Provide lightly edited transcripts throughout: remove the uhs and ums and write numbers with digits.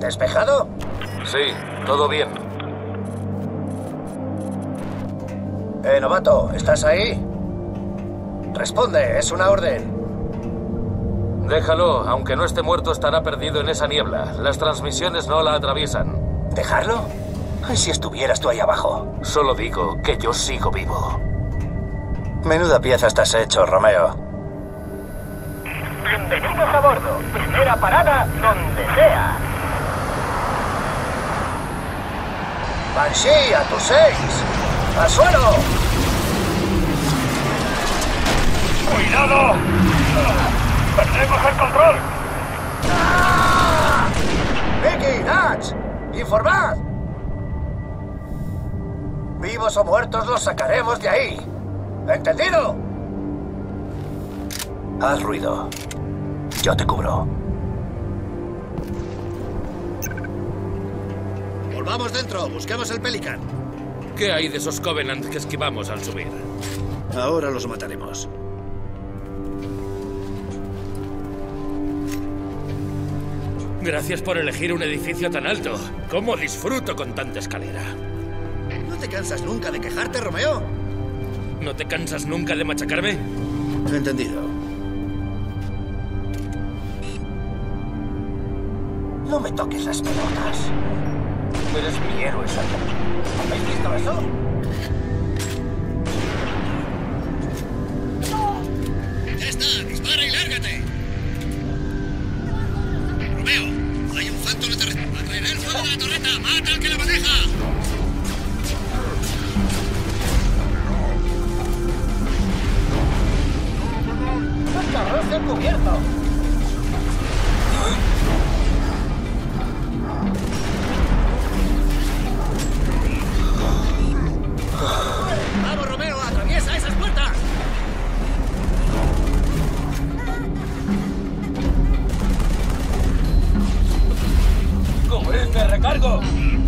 ¿Despejado? Sí, todo bien. Novato, ¿estás ahí? Responde, es una orden. Déjalo, aunque no esté muerto estará perdido en esa niebla. Las transmisiones no la atraviesan. ¿Dejarlo? Ay, si estuvieras tú ahí abajo. Solo digo que yo sigo vivo. Menuda pieza estás hecho, Romeo. Bienvenidos a bordo. Primera parada, donde sea. Banshee, a tus 6. ¡Al suelo! ¡Cuidado! ¡Perdemos el control! ¡Vicky, Dutch! ¡Informad! Vivos o muertos los sacaremos de ahí. ¿Entendido? Haz ruido. Yo te cubro. Volvamos dentro. Busquemos el Pelican. ¿Qué hay de esos Covenant que esquivamos al subir? Ahora los mataremos. Gracias por elegir un edificio tan alto. ¿Cómo disfruto con tanta escalera? ¿No te cansas nunca de quejarte, Romeo? ¿No te cansas nunca de machacarme? Entendido. No me toques las pelotas. Eres mi héroe, Santa. ¿Habéis visto eso? ¡Ya está! ¡Dispara y lárgate! Romeo, hay un Phantom en la torreta. ¡Atraerá el fuego de la torreta! ¡Mata al que la maneja! ¡El carro se ha cubierto! ¡Vamos, Romeo! ¡Atraviesa esas puertas! ¡Cubridme, recargo!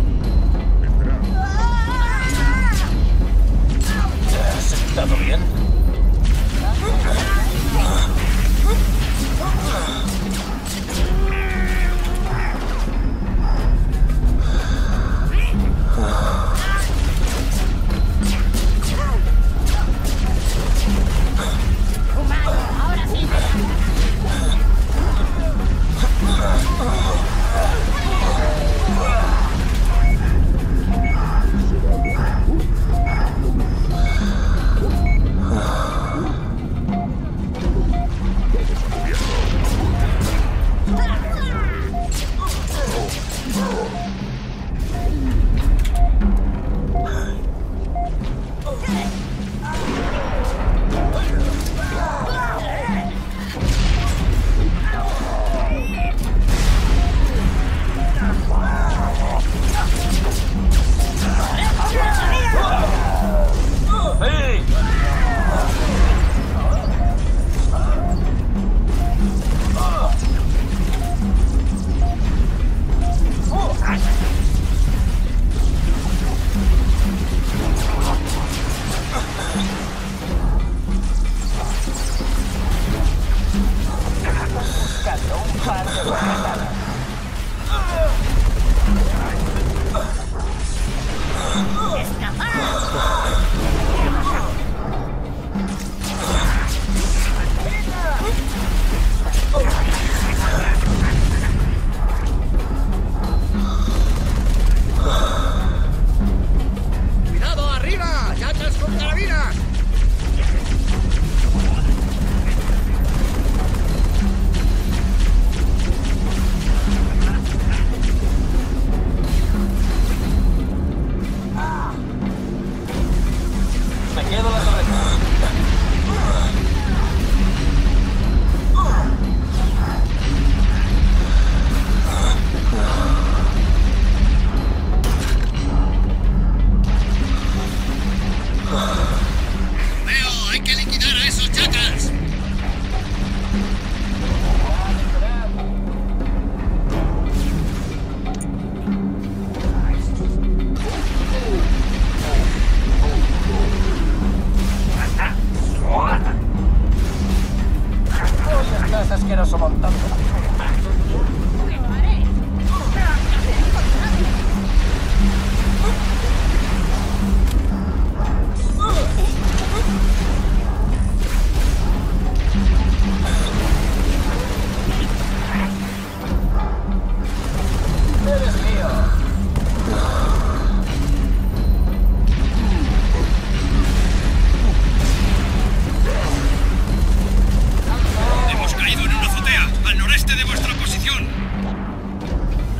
¿Te has sentado bien?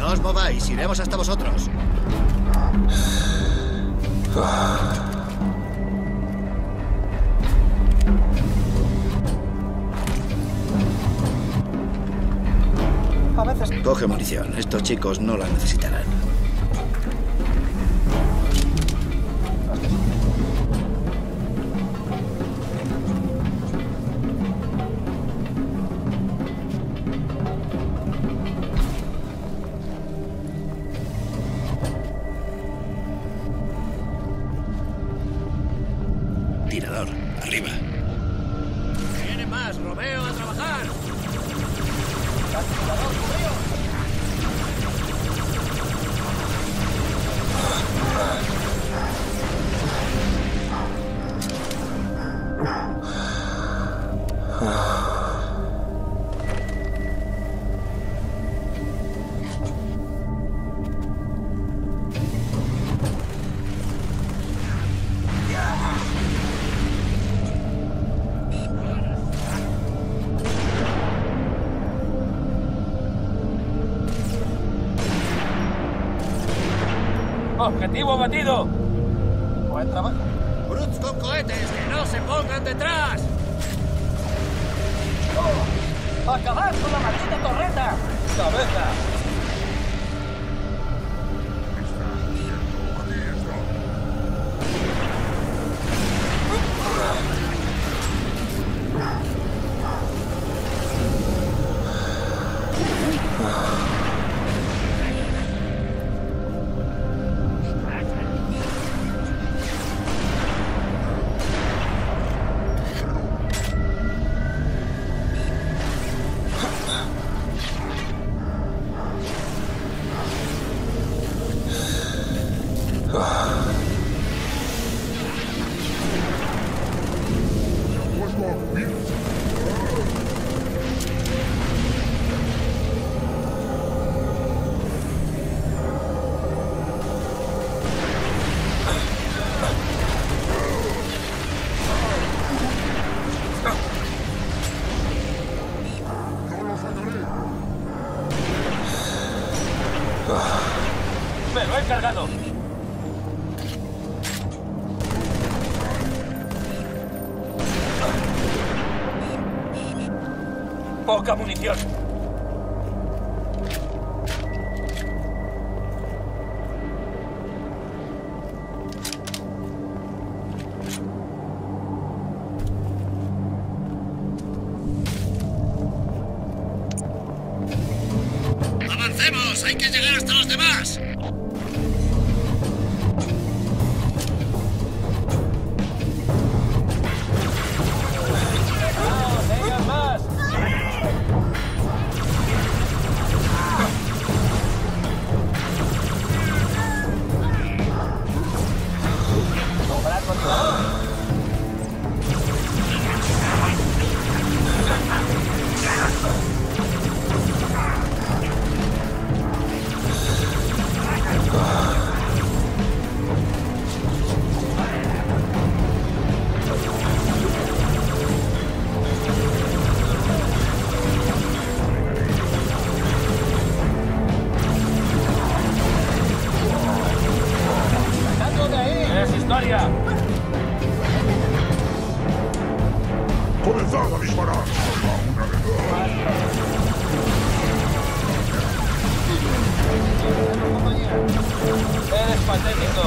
No os mováis, iremos hasta vosotros. A veces... Coge munición. Estos chicos no la necesitarán. Tirador, arriba. ¡Viene más, Romeo, a trabajar! ¡Objetivo batido! Buen trabajo. ¡Brutes con cohetes! ¡Que no se pongan detrás! ¡Acabar con la maldita torreta! ¡Cabeza! ¡Me lo he cargado! ¡Poca munición! ¡Avancemos! ¡Hay que llegar hasta los demás! ¡Comenzad a disparar! Eres patético.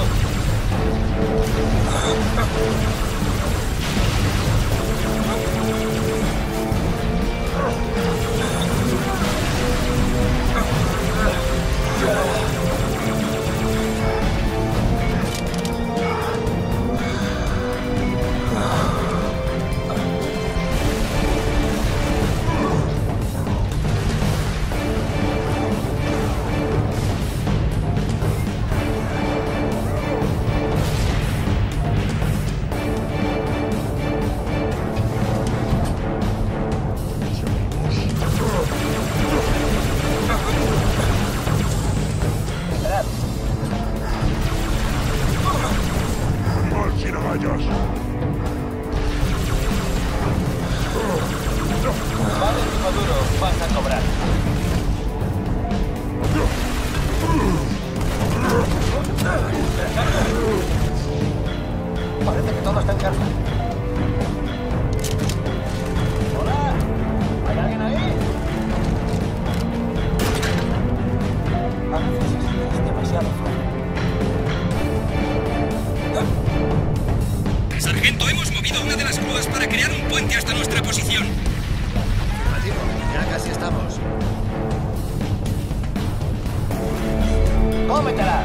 ¡Cómetela!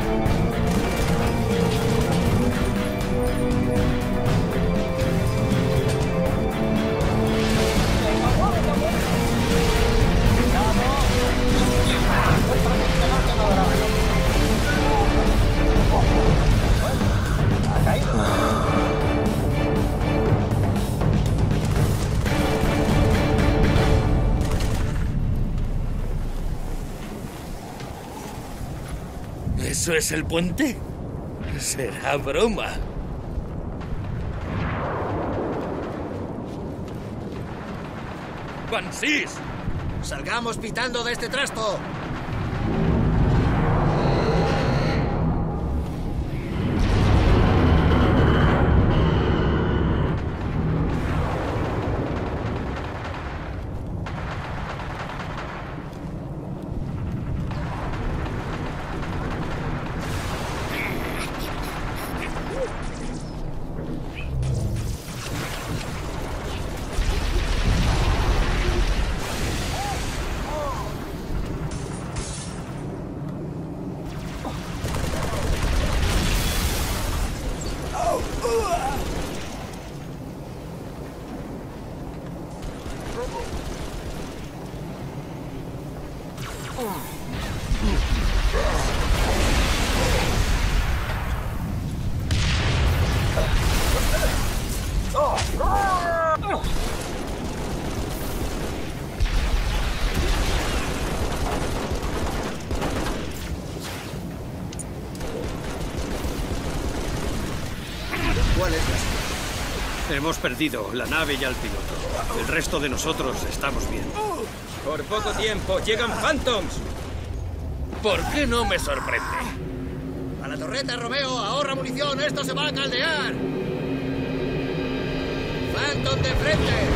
Ha caído. ¿Eso es el puente? Será broma. ¡Bansis! ¡Salgamos pitando de este trasto! ¿Cuál es la situación? Hemos perdido la nave y al piloto. El resto de nosotros estamos bien. Por poco tiempo llegan Phantoms. ¿Por qué no me sorprende? ¡A la torreta, Romeo! ¡Ahorra munición! ¡Esto se va a caldear! ¡Phantom de frente!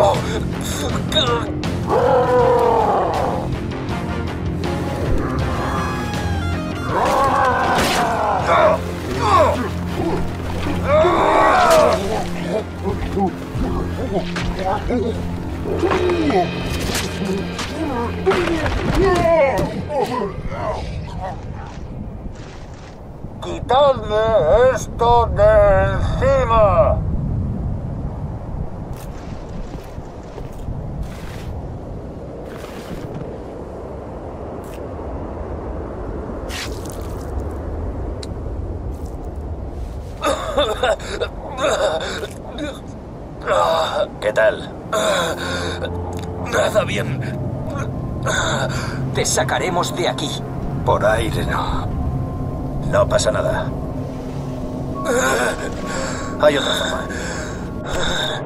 ¡Quitadme esto de encima! ¿Qué tal? Nada bien. Te sacaremos de aquí. Por aire no. No pasa nada. Hay otra forma.